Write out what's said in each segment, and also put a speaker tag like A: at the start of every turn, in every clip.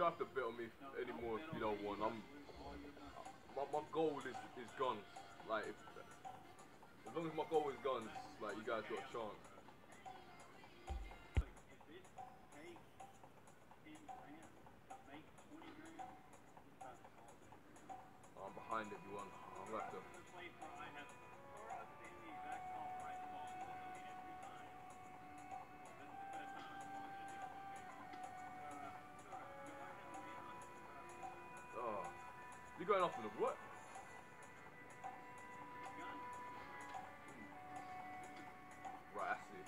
A: don't have to bet on me anymore if you don't want. My goal is guns. Like as long as my goal is guns, like you guys got a chance. I'm behind everyone. I'm gonna have to. Oh, you going off in the what? Right, I see.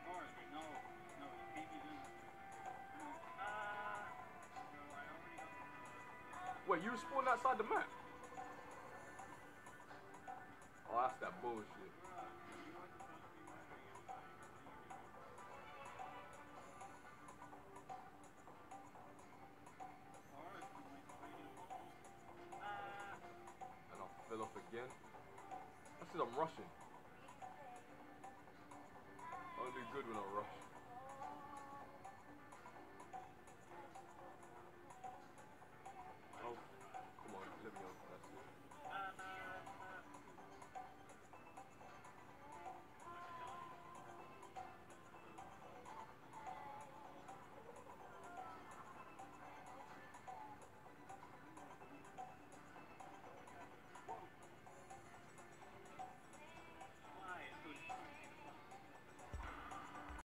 A: Wait, you respawned outside the map? Oh, that's that bullshit. And I fell off again. I said I'm rushing. I don't do good when I rush.